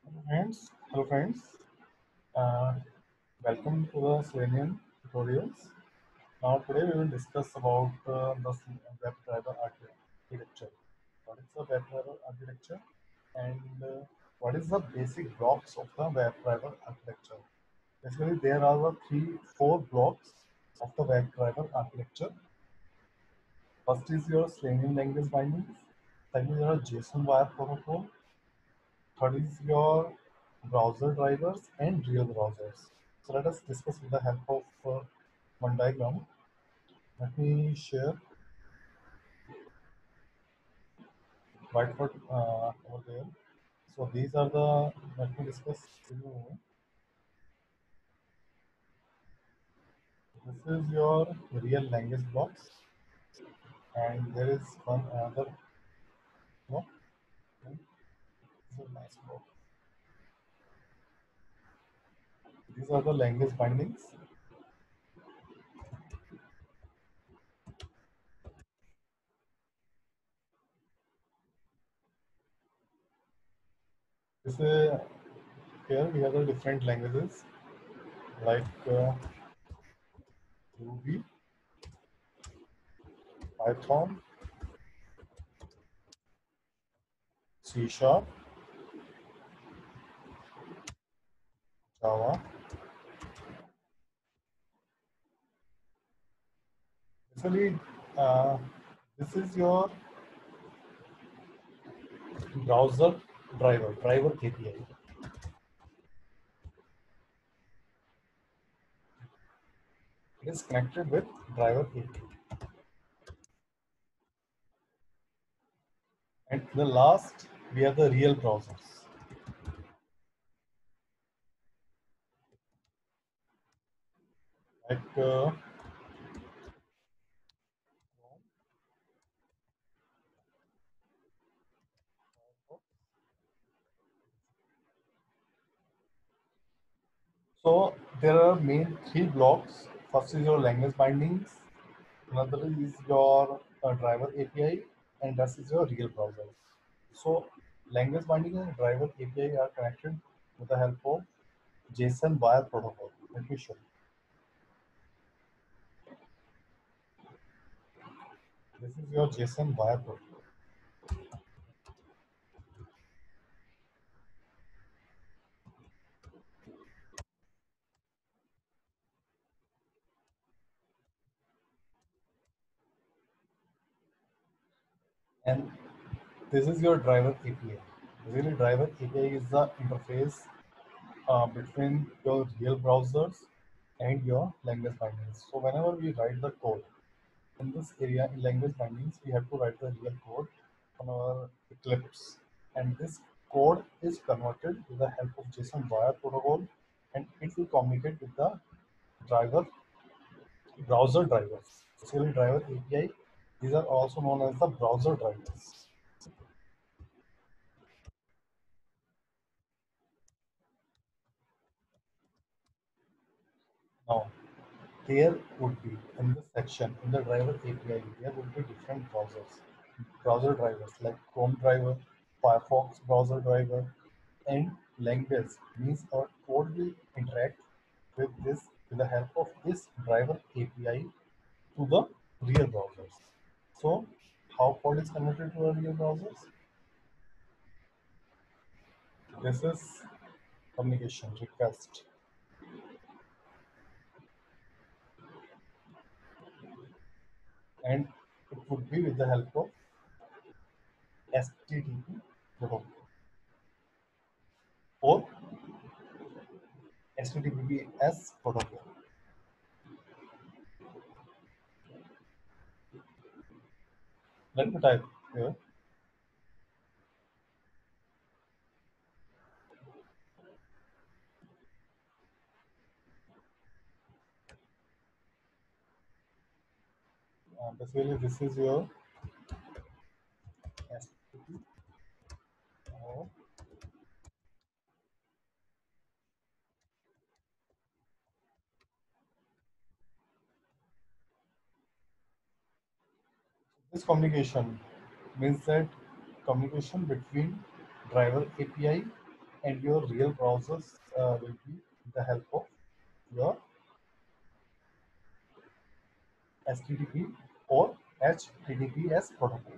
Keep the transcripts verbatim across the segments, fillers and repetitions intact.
Hello friends, hello friends. Uh, Welcome to the Selenium tutorials. Now today we will discuss about uh, the WebDriver architecture. What is the WebDriver architecture, and uh, what is the basic blocks of the WebDriver architecture? Basically, there are the three, four blocks of the WebDriver architecture. First is your Selenium language bindings. Second is your JSON wire protocol. Third is your browser drivers and real browsers. So let us discuss with the help of uh, one diagram. Let me share whiteboard uh, over there. So these are the, let me discuss with you. This is your real language blocks, and there is one other block. Okay, this is a nice block. These are the language bindings. This is, here we have the different languages like uh, Ruby, Python, C Sharp, Java. Basically, uh, this is your browser driver, driver A P I. It is connected with driver A P I. And the last, we have the real browsers. Like uh, so there are main three blocks. First is your language bindings, another is your uh, driver A P I, and that is your real browser. So language binding and driver A P I are connected with the help of JSON wire protocol. Let me show you. This is your JSON wire protocol. And this is your driver A P I. Really, driver A P I is the interface uh, between your real browsers and your language bindings. So whenever we write the code in this area in language bindings, we have to write the real code on our Eclipse, and this code is converted with the help of JSON wire protocol, and it will communicate with the driver browser drivers. Basically, driver A P I. These are also known as the browser drivers. Now, there would be in this section in the driver A P I, there would be different browsers, browser drivers like Chrome driver, Firefox browser driver, and language means our code will interact with this with the help of this driver A P I to the real browsers. So, how code is converted to our real browsers? This is communication request, and it would be with the help of H T T P protocol or H T T P S protocol. Let me type here. Uh, basically, this is your H T T P. Uh, this communication means that communication between driver A P I and your real browsers uh, will be with the help of your H T T P or H T T P S protocol.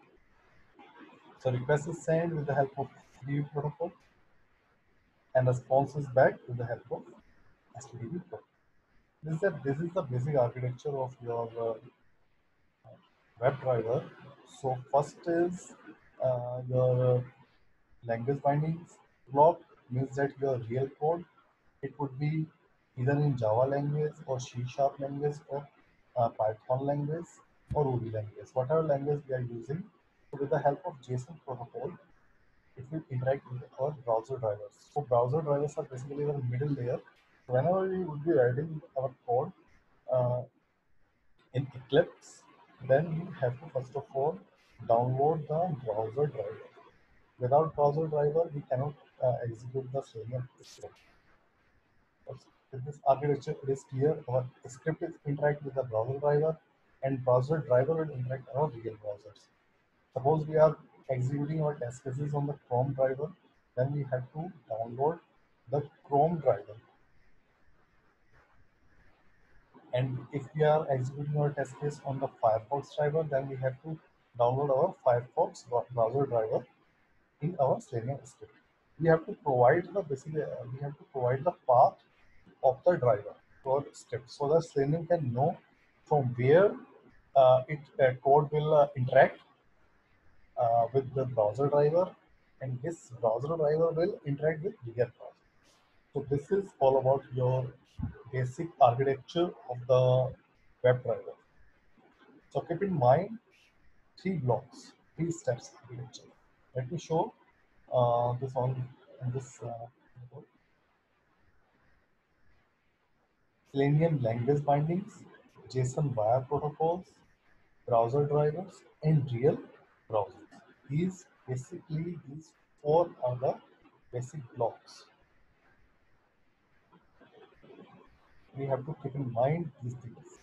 So request is sent with the help of H T T P protocol and response is back with the help of H T T P protocol. This is, a, this is the basic architecture of your uh, web driver. So first is uh, your language bindings block means that your real code, it would be either in Java language or C sharp language or uh, Python language or Ruby language, whatever language we are using. So with the help of JSON protocol, it will interact with our browser drivers. So browser drivers are basically the middle layer. Whenever we would be writing our code uh, in Eclipse, then we have to first of all download the browser driver. Without browser driver, we cannot uh, execute the Selenium script. With this architecture, it is clear our script is interact with the browser driver, and browser driver will interact with our real browsers. Suppose we are executing our test cases on the Chrome driver, then we have to download the Chrome driver. And if we are executing our test case on the Firefox driver, then we have to download our Firefox browser driver in our Selenium script. We have to provide the basically uh, we have to provide the path of the driver to our script so that Selenium can know from where uh, it uh, code will uh, interact uh, with the browser driver, and this browser driver will interact with bigger browser. So this is all about your basic architecture of the web driver. So keep in mind three blocks, three steps architecture. Let me show uh, this on, on this uh, Selenium language bindings, JSON wire protocols, browser drivers, and real browsers. These basically these four are the basic blocks. We have to keep in mind these things.